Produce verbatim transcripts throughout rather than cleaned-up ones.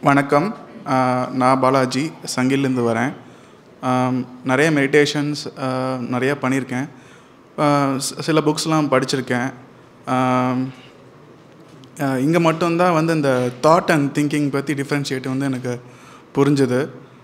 வணக்கம். நான் பாலாஜி சங்கிலிருந்து வரேன். நிறைய மெடிடேஷன்ஸ் நிறைய பண்ணியிருக்கேன். சில புக்ஸ்லாம் படிச்சிருக்கேன். இங்கே மட்டும்தான் வந்து இந்த தாட் அண்ட் திங்கிங் பற்றி டிஃப்ரென்ஷியேட் வந்து எனக்கு புரிஞ்சுது.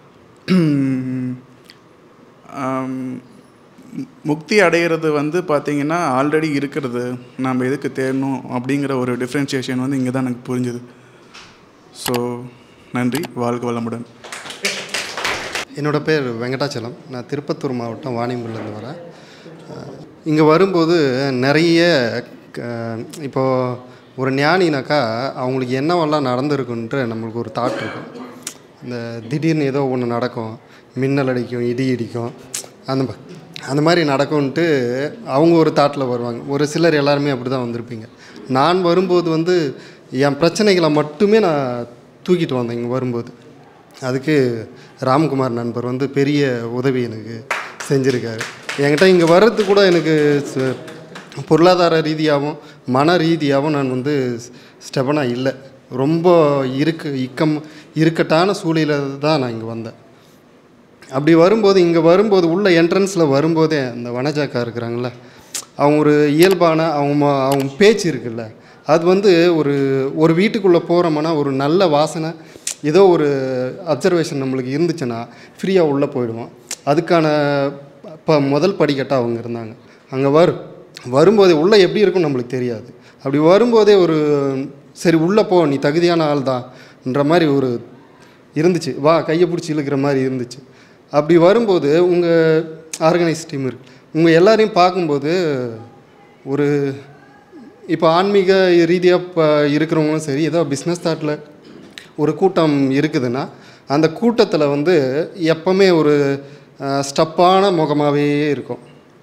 முக்தி அடைகிறது வந்து பார்த்திங்கன்னா ஆல்ரெடி இருக்கிறது, நம்ம எதுக்கு தேடணும் அப்படிங்கிற ஒரு டிஃப்ரென்ஷியேஷன் வந்து இங்கே தான் எனக்கு புரிஞ்சுது. ஸோ நன்றி, வாழ்க வளமுடன். என்னோடய பேர் வெங்கடாச்சலம். நான் திருப்பத்தூர் மாவட்டம் வாணியம்பூர்லேருந்து வரேன். இங்கே வரும்போது நிறைய இப்போது ஒரு ஞானினாக்கா அவங்களுக்கு என்னவெல்லாம் நடந்திருக்குன்ட்டு நம்மளுக்கு ஒரு தாட் இருக்கும். இந்த திடீர்னு ஏதோ ஒன்று நடக்கும், மின்னல் அடிக்கும், இடி இடிக்கும், அந்த அந்த மாதிரி நடக்கும்ன்ட்டு அவங்க ஒரு தாட்டில் வருவாங்க. ஒரு சிலர் எல்லாருமே அப்படி தான் வந்திருப்பீங்க. நான் வரும்போது வந்து என் பிரச்சனைகளை மட்டுமே நான் தூக்கிட்டு வந்தேன். இங்கே வரும்போது அதுக்கு ராம்குமார் நண்பர் வந்து பெரிய உதவி எனக்கு செஞ்சுருக்காரு. என்கிட்ட இங்கே வர்றது கூட எனக்கு பொருளாதார ரீதியாகவும் மன ரீதியாகவும் நான் வந்து ஸ்டெபனாக இல்லை. ரொம்ப இருக்கு இக்கம் இருக்கட்டான சூழ்நிலை தான் நான் இங்கே வந்தேன். அப்படி வரும்போது இங்கே வரும்போது உள்ள என்ட்ரன்ஸில் வரும்போதே அந்த வனஜாக்கா இருக்கிறாங்கள, அவங்க ஒரு இயல்பான அவங்க அவங்க பேச்சு இருக்குல்ல, அது வந்து ஒரு ஒரு வீட்டுக்குள்ளே போகிறோம்னா ஒரு நல்ல வாசனை ஏதோ ஒரு அப்சர்வேஷன் நம்மளுக்கு இருந்துச்சுன்னா ஃப்ரீயாக உள்ளே போயிடுவோம். அதுக்கான இப்போ முதல் படிக்கட்டாக அவங்க இருந்தாங்க. அங்கே வரும் வரும்போதே உள்ளே எப்படி இருக்குன்னு நம்மளுக்கு தெரியாது. அப்படி வரும்போதே ஒரு சரி உள்ளே போ, நீ தகுதியான ஆள் தான்ன்ற மாதிரி ஒரு இருந்துச்சு. வா, கையை பிடிச்சி இழுக்கிற மாதிரி இருந்துச்சு. அப்படி வரும்போது உங்கள் ஆர்கனைஸ் டீம் இருக்குது, உங்கள் எல்லாரையும் பார்க்கும்போது ஒரு இப்போ ஆன்மீக ரீதியாக இப்போ இருக்கிறவங்களும் சரி, ஏதோ பிஸ்னஸ் தாட்டில் ஒரு கூட்டம் இருக்குதுன்னா அந்த கூட்டத்தில் வந்து எப்போவுமே ஒரு ஸ்டப்பான முகமாகவே இருக்கும்.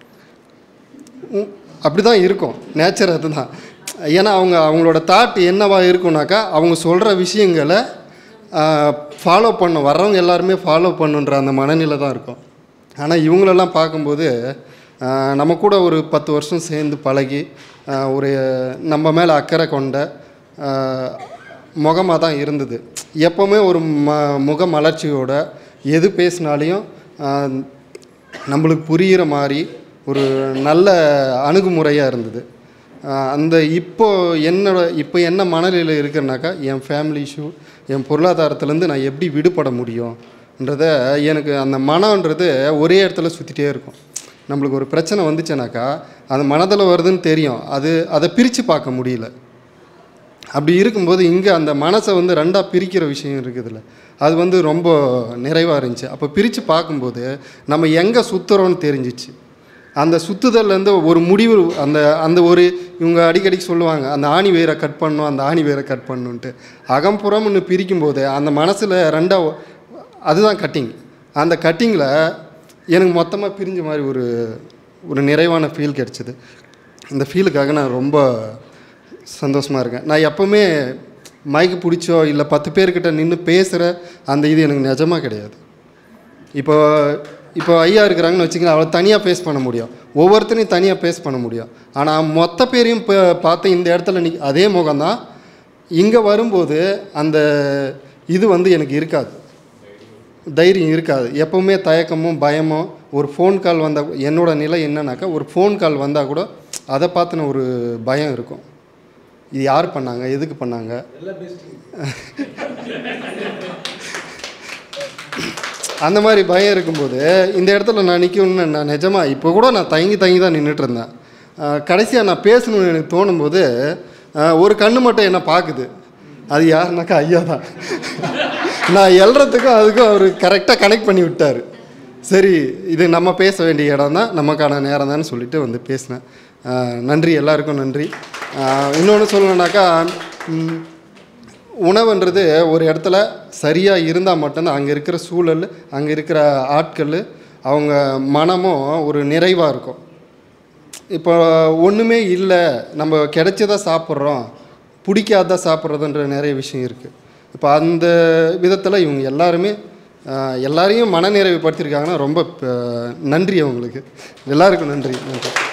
அப்படி தான் இருக்கும், நேச்சர் அதுதான். ஏன்னா அவங்க அவங்களோட தாட் என்னவாக இருக்குனாக்கா அவங்க சொல்கிற விஷயங்களை ஃபாலோ பண்ண வர்றவங்க எல்லாருமே ஃபாலோ பண்ணுன்ற அந்த மனநிலை தான் இருக்கும். ஆனால் இவங்களெல்லாம் பார்க்கும்போது நம்ம கூட ஒரு பத்து வருஷம் சேர்ந்து பழகி ஒரு நம்ம மேலே அக்கறை கொண்ட முகமாக தான் இருந்தது. எப்போவுமே ஒரு ம முக மலர்ச்சியோட எது பேசினாலையும் நம்மளுக்கு புரிகிற மாதிரி ஒரு நல்ல அணுகுமுறையாக இருந்தது. அந்த இப்போ என்னோட இப்போ என்ன மனநிலையில் இருக்குன்னாக்கா என் ஃபேமிலி இஷ்யூ, என் பொருளாதாரத்துலேருந்து நான் எப்படி விடுபட முடியும்ன்றத எனக்கு அந்த மனன்றது ஒரே இடத்துல சுற்றிட்டே இருக்கும். நம்மளுக்கு ஒரு பிரச்சனை வந்துச்சுனாக்கா அது மனதில் வருதுன்னு தெரியும், அது அதை பிரித்து பார்க்க முடியல. அப்படி இருக்கும்போது இங்கே அந்த மனசை வந்து ரெண்டாக பிரிக்கிற விஷயம் இருக்குதுல்ல, அது வந்து ரொம்ப நிறைவாக இருந்துச்சு. அப்போ பிரித்து பார்க்கும்போது நம்ம எங்கே சுற்றுறோன்னு தெரிஞ்சிச்சு. அந்த சுற்றுதல்லேருந்து ஒரு முடிவு, அந்த அந்த ஒரு இவங்க அடிக்கடிக்கு சொல்லுவாங்க, அந்த ஆணி வேரை கட் பண்ணணும், அந்த ஆணி வேரை கட் பண்ணணுன்ட்டு. அகம்புறம்னு பிரிக்கும்போது அந்த மனசில் ரெண்டாக அதுதான் கட்டிங். அந்த கட்டிங்கில் எனக்கு மொத்தமாக பிரிஞ்ச மாதிரி ஒரு ஒரு நிறைவான ஃபீல் கிடச்சிது. இந்த ஃபீலுக்காக நான் ரொம்ப சந்தோஷமாக இருக்கேன். நான் எப்போவுமே மைக்கு பிடிச்சோ இல்லை பத்து பேர்கிட்ட நின்று பேசுகிற அந்த இது எனக்கு நிஜமாக கிடையாது. இப்போ இப்போ ஐயா இருக்கிறாங்கன்னு வச்சுக்கோங்க, அவளை தனியாக ஃபேஸ் பண்ண முடியும், ஒவ்வொருத்தரையும் தனியாக ஃபேஸ் பண்ண முடியும். ஆனால் மொத்த பேரையும் இப்போ பார்த்து இந்த இடத்துல நி அதே முகம்தான். இங்கே வரும்போது அந்த இது வந்து எனக்கு இருக்காது, தைரியம் இருக்காது. எப்போவுமே தயக்கமும் பயமும். ஒரு ஃபோன் கால் வந்தால், என்னோடய நிலை என்னன்னாக்கா ஒரு ஃபோன் கால் வந்தால் கூட அதை பார்த்தின ஒரு பயம் இருக்கும். இது யார் பண்ணாங்க, எதுக்கு பண்ணாங்க, அந்த மாதிரி பயம் இருக்கும்போது இந்த இடத்துல நான் நிற்கணும்னு நான் நிஜமாக இப்போ கூட நான் தயங்கி தயங்கி தான் நின்றுட்டு இருந்தேன். கடைசியாக நான் பேசணும்னு எனக்கு தோணும்போது ஒரு கண்ணு மட்டும் என்னை பார்க்குது. அது யாருனாக்கா ஐயா தான். நான் எழுறதுக்கும் அதுக்கும் அவர் கரெக்டாக கனெக்ட் பண்ணி விட்டார். சரி, இது நம்ம பேச வேண்டிய இடம் தான், நமக்கான நேரம் தான் சொல்லிட்டு வந்து பேசினேன். நன்றி, எல்லாருக்கும் நன்றி. இன்னொன்று சொல்லணுன்னாக்கா உணவுன்றது ஒரு இடத்துல சரியாக இருந்தால் மட்டும்தான் அங்கே இருக்கிற சூழல், அங்கே இருக்கிற ஆட்கள், அவங்க மனமும் ஒரு நிறைவாக இருக்கும். இப்போ ஒன்றுமே இல்லை, நம்ம கிடைச்சதை சாப்பிட்றோம், பிடிக்காத சாப்பிட்றதுன்ற நிறைய விஷயம் இருக்குது. இப்போ அந்த விதத்தில் இவங்க எல்லாருமே எல்லாரையும் மனநிறைவுபடுத்தியிருக்காங்கன்னா ரொம்ப நன்றி அவங்களுக்கு. எல்லாருக்கும் நன்றி நன்றி.